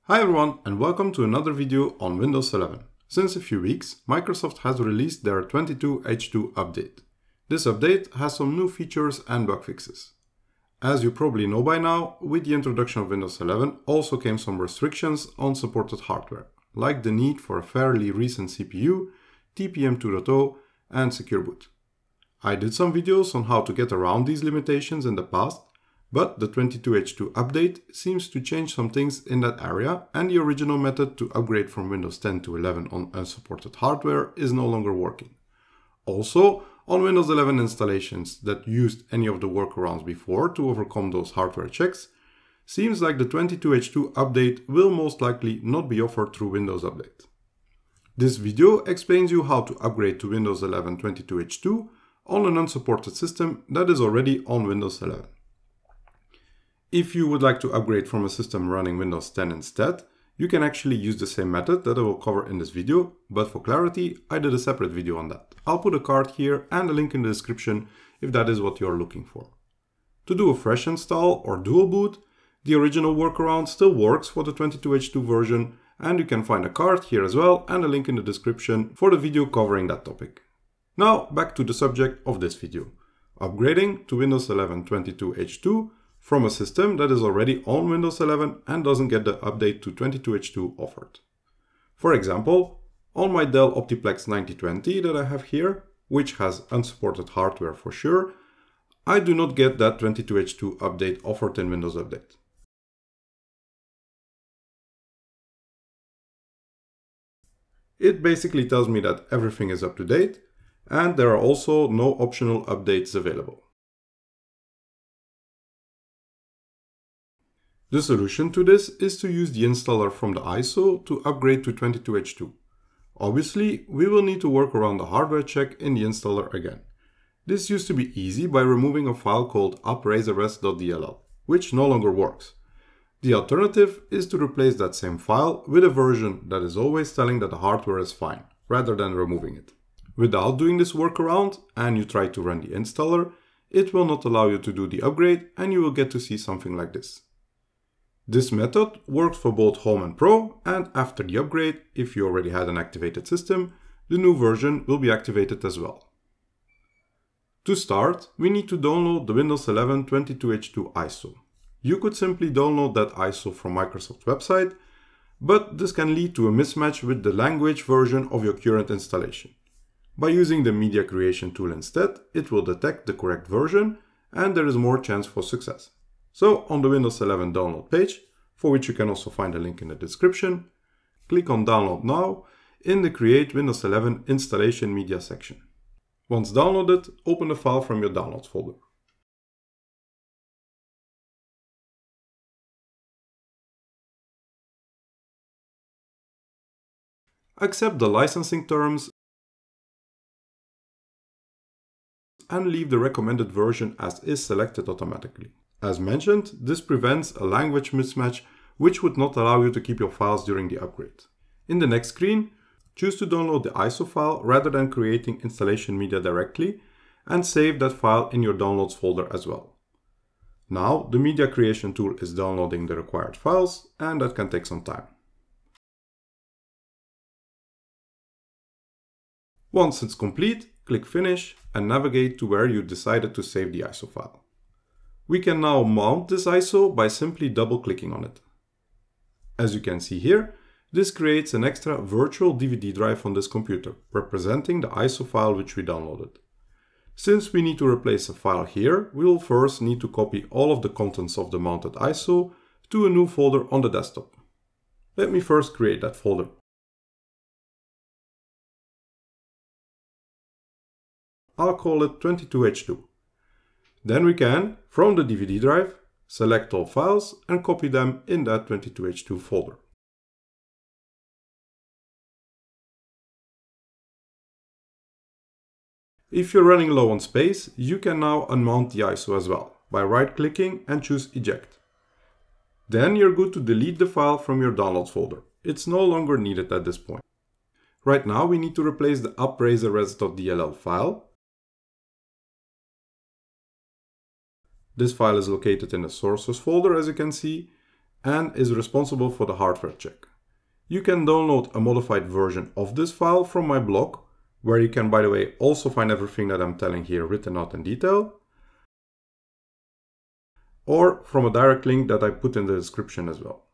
Hi everyone and welcome to another video on Windows 11. Since a few weeks, Microsoft has released their 22H2 update. This update has some new features and bug fixes. As you probably know by now, with the introduction of Windows 11 also came some restrictions on supported hardware, like the need for a fairly recent CPU, TPM 2.0 and secure boot. I did some videos on how to get around these limitations in the past, but the 22H2 update seems to change some things in that area, and the original method to upgrade from Windows 10 to 11 on unsupported hardware is no longer working. Also, on Windows 11 installations that used any of the workarounds before to overcome those hardware checks, seems like the 22H2 update will most likely not be offered through Windows Update. This video explains you how to upgrade to Windows 11 22H2 on an unsupported system that is already on Windows 11. If you would like to upgrade from a system running Windows 10 instead, you can actually use the same method that I will cover in this video, but for clarity, I did a separate video on that. I'll put a card here and a link in the description if that is what you're looking for. To do a fresh install or dual boot, the original workaround still works for the 22H2 version, and you can find a card here as well and a link in the description for the video covering that topic. Now back to the subject of this video, upgrading to Windows 11 22H2 from a system that is already on Windows 11 and doesn't get the update to 22H2 offered. For example, on my Dell Optiplex 9020 that I have here, which has unsupported hardware for sure, I do not get that 22H2 update offered in Windows Update. It basically tells me that everything is up to date, and there are also no optional updates available. The solution to this is to use the installer from the ISO to upgrade to 22H2. Obviously, we will need to work around the hardware check in the installer again. This used to be easy by removing a file called unsupported.dll, which no longer works. The alternative is to replace that same file with a version that is always telling that the hardware is fine, rather than removing it. Without doing this workaround and you try to run the installer, it will not allow you to do the upgrade and you will get to see something like this. This method works for both Home and Pro, and after the upgrade, if you already had an activated system, the new version will be activated as well. To start, we need to download the Windows 11 22H2 ISO. You could simply download that ISO from Microsoft's website, but this can lead to a mismatch with the language version of your current installation. By using the media creation tool instead, it will detect the correct version and there is more chance for success. So on the Windows 11 download page, for which you can also find a link in the description, click on Download Now in the Create Windows 11 Installation Media section. Once downloaded, open the file from your Downloads folder. Accept the licensing terms and leave the recommended version as is selected automatically. As mentioned, this prevents a language mismatch which would not allow you to keep your files during the upgrade. In the next screen, choose to download the ISO file rather than creating installation media directly and save that file in your downloads folder as well. Now the media creation tool is downloading the required files and that can take some time. Once it's complete, click Finish and navigate to where you decided to save the ISO file. We can now mount this ISO by simply double-clicking on it. As you can see here, this creates an extra virtual DVD drive on this computer, representing the ISO file which we downloaded. Since we need to replace a file here, we will first need to copy all of the contents of the mounted ISO to a new folder on the desktop. Let me first create that folder. I'll call it 22H2. Then we can, from the DVD drive, select all files and copy them in that 22H2 folder. If you're running low on space, you can now unmount the ISO as well by right-clicking and choose Eject. Then you're good to delete the file from your downloads folder. It's no longer needed at this point. Right now we need to replace the unsupported.dll file. This file is located in the sources folder, as you can see, and is responsible for the hardware check. You can download a modified version of this file from my blog, where you can, by the way, also find everything that I'm telling here written out in detail, or from a direct link that I put in the description as well.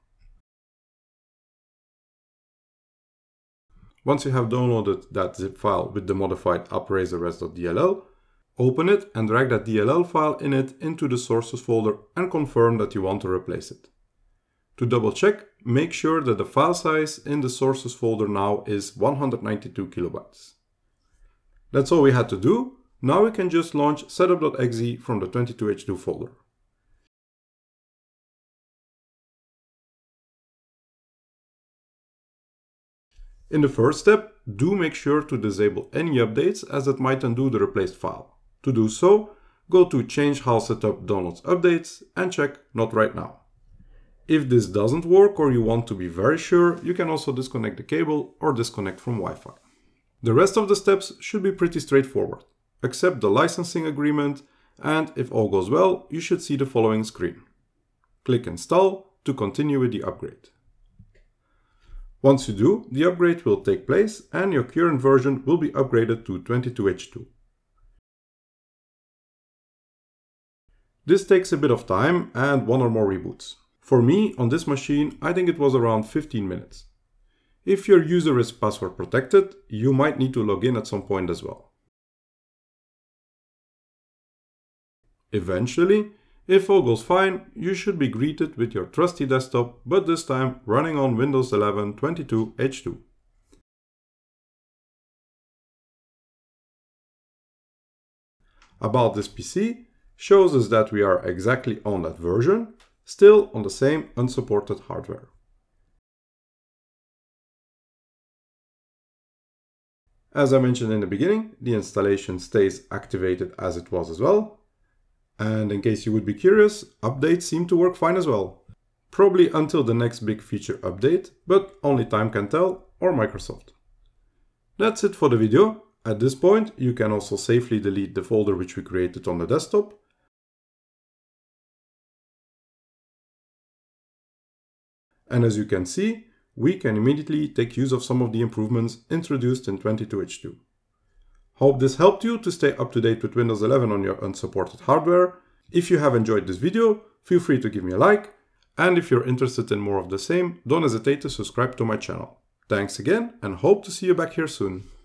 Once you have downloaded that zip file with the modified upraisers.dll, open it and drag that DLL file in it into the sources folder and confirm that you want to replace it. To double check, make sure that the file size in the sources folder now is 192 kilobytes. That's all we had to do. Now we can just launch setup.exe from the 22h2 folder. In the first step, do make sure to disable any updates, as it might undo the replaced file. To do so, go to Change HAL Setup Downloads Updates and check Not Right Now. If this doesn't work or you want to be very sure, you can also disconnect the cable or disconnect from Wi-Fi. The rest of the steps should be pretty straightforward. Accept the licensing agreement, and if all goes well, you should see the following screen. Click Install to continue with the upgrade. Once you do, the upgrade will take place and your current version will be upgraded to 22h2. This takes a bit of time and one or more reboots. For me, on this machine, I think it was around 15 minutes. If your user is password protected, you might need to log in at some point as well. Eventually, if all goes fine, you should be greeted with your trusty desktop, but this time running on Windows 11 22h2. About this PC shows us that we are exactly on that version, still on the same unsupported hardware. As I mentioned in the beginning, the installation stays activated as it was as well. And in case you would be curious, updates seem to work fine as well. Probably until the next big feature update, but only time can tell, or Microsoft. That's it for the video. At this point, you can also safely delete the folder which we created on the desktop. And as you can see, we can immediately take use of some of the improvements introduced in 22h2. Hope this helped you to stay up to date with Windows 11 on your unsupported hardware. If you have enjoyed this video, feel free to give me a like. And if you're interested in more of the same, don't hesitate to subscribe to my channel. Thanks again and hope to see you back here soon.